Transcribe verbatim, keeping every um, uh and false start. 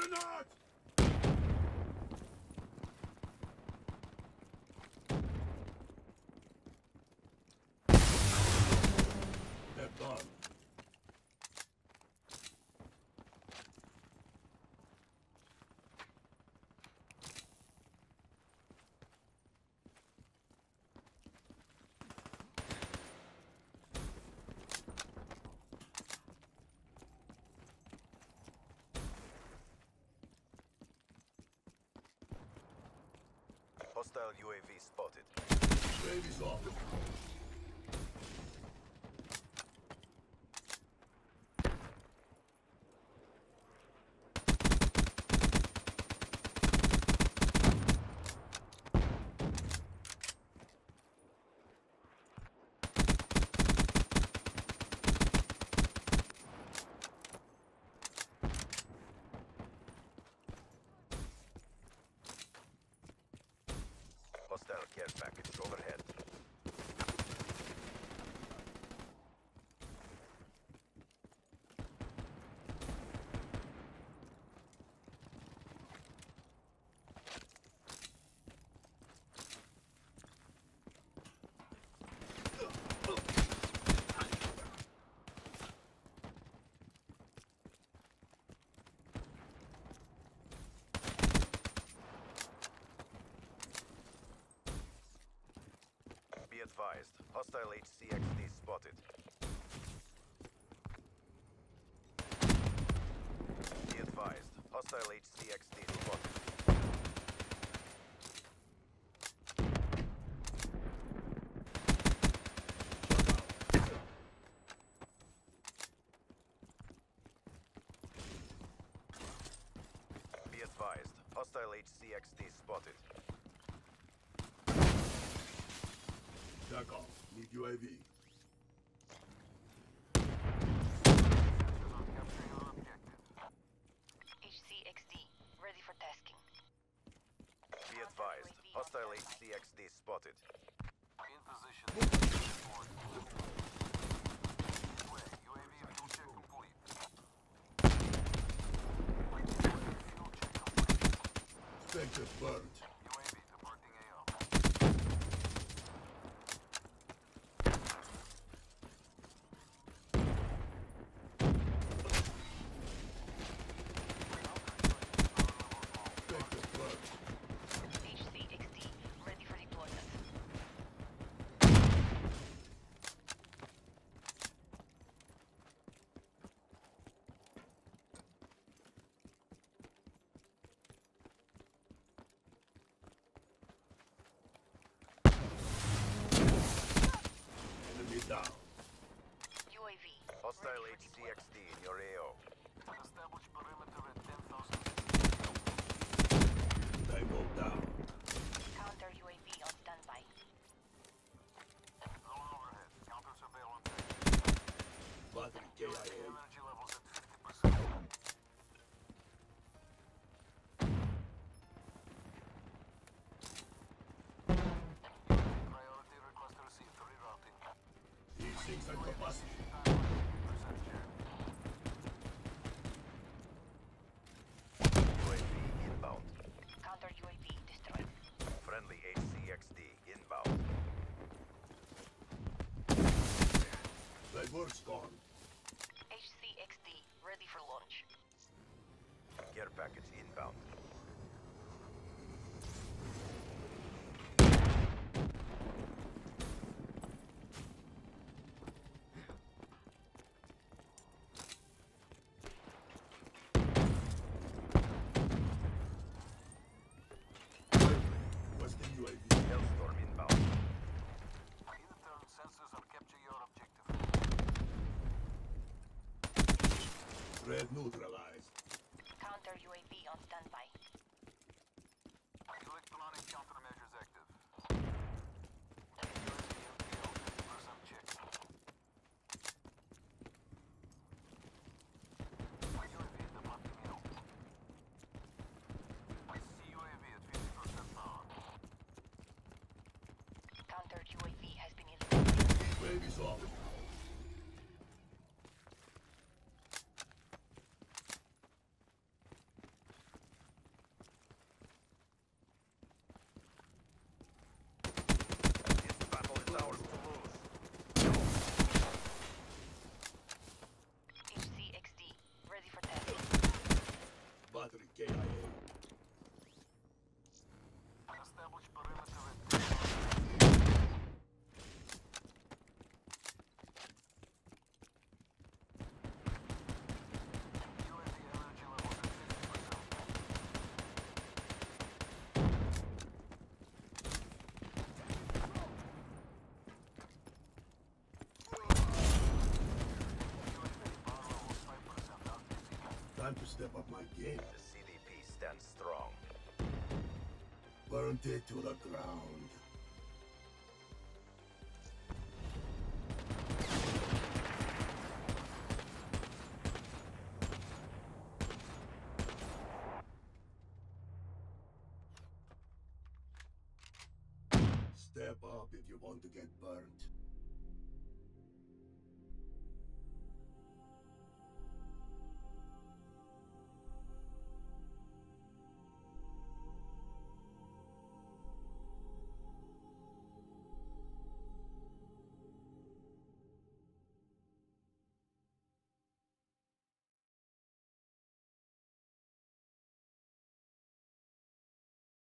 Grenade! They're gone. Hostile U A V spotted. Baby's off. Hostile care package overhead. Be advised, hostile H C X D spotted. Be advised, hostile H C X D spotted. Be advised, hostile H C X D spotted. Back off. Need U A V. H C X D, ready for tasking. Be advised, hostile H C X D spotted. In position. U A V fuel check complete. Fuel check complete. Spectre burnt. U A V departing A O. Spectre burnt. H C X D, ready for deployment. Enemy down. U A V. Hostile H C X D in your A O. Establish perimeter at ten thousand. They go down. Counter U A V on standby. Drone overhead. Counter surveillance. Battery K I A. Energy levels at fifty percent. Priority request received. Rerouting. E six at capacity. fifty percent share. U A V inbound. Counter U A V destroyed. Friendly H C X D inbound. That work's gone. H C X D, ready for launch. Care package inbound. Western U A V. Hellstorm inbound. Internal sensors are capture your objective. Threat neutralized. Counter U A V on standby. Electronic countermeasures active. fifty percent check. U A V departing A O. I see U A V at fifty percent power. Counter U A V has been eliminated. Baby's off. battery K I A. Establish perimeter at U A V energy levels at fifty percent. U A V power levels five percent. R T C. Time to step up my game. The C D P stands strong. Burnt it to the ground. Step up if you want to get burnt.